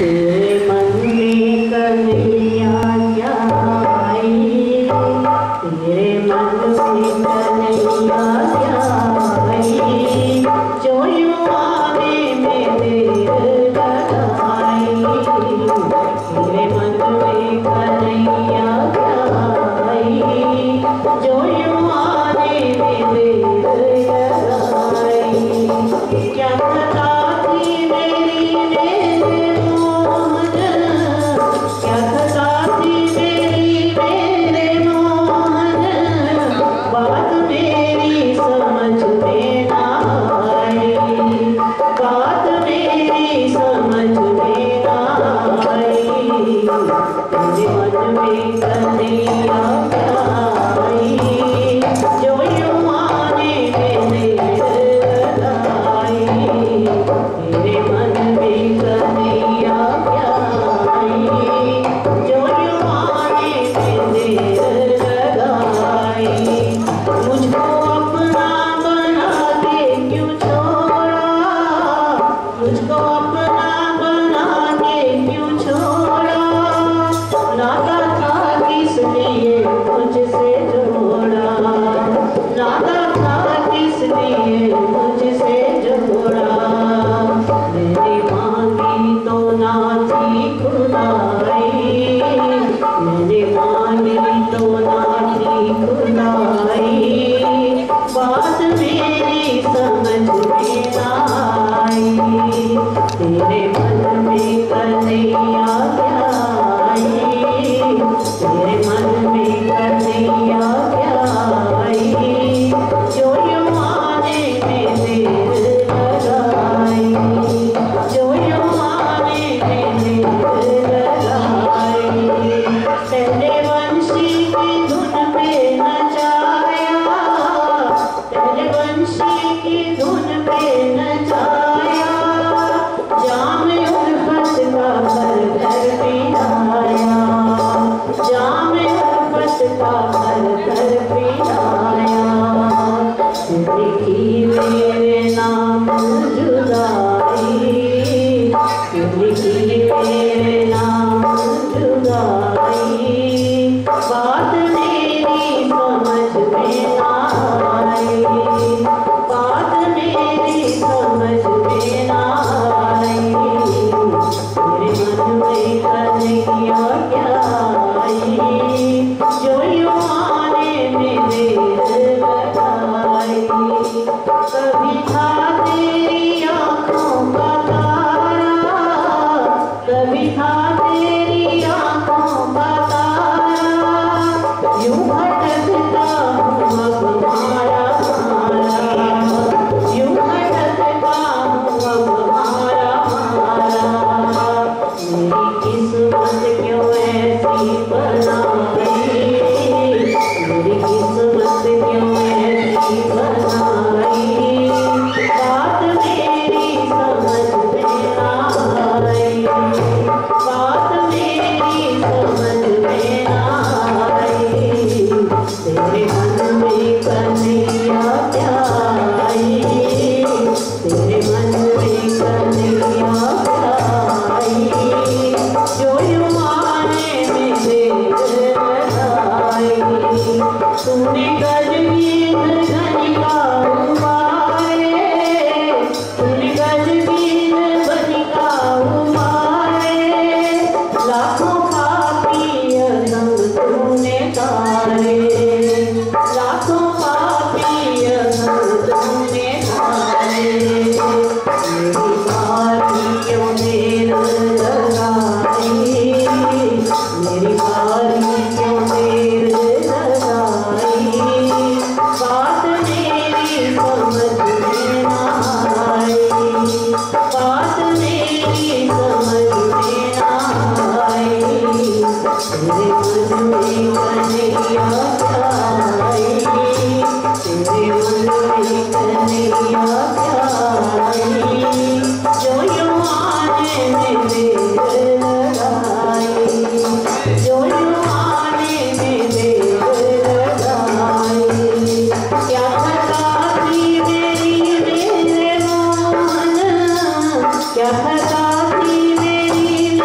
क्या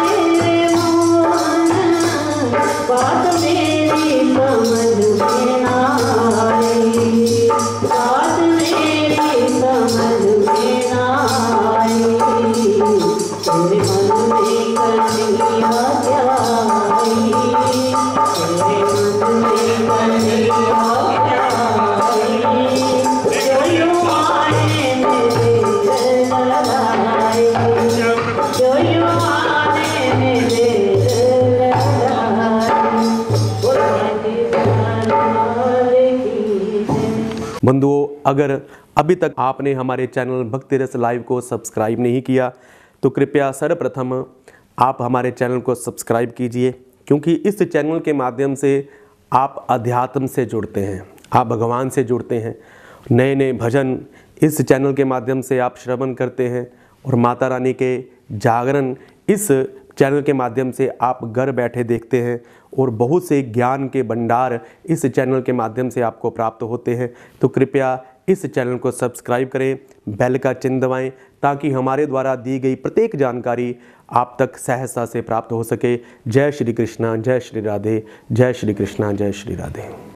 बंधुओं, अगर अभी तक आपने हमारे चैनल भक्ति रस लाइव को सब्सक्राइब नहीं किया तो कृपया सर्वप्रथम आप हमारे चैनल को सब्सक्राइब कीजिए, क्योंकि इस चैनल के माध्यम से आप अध्यात्म से जुड़ते हैं, आप भगवान से जुड़ते हैं। नए नए भजन इस चैनल के माध्यम से आप श्रवण करते हैं और माता रानी के जागरण इस चैनल के माध्यम से आप घर बैठे देखते हैं और बहुत से ज्ञान के भंडार इस चैनल के माध्यम से आपको प्राप्त होते हैं। तो कृपया इस चैनल को सब्सक्राइब करें, बेल का चिन्ह दबाएं, ताकि हमारे द्वारा दी गई प्रत्येक जानकारी आप तक सहजता से प्राप्त हो सके। जय श्री कृष्णा, जय श्री राधे, जय श्री कृष्णा, जय श्री राधे।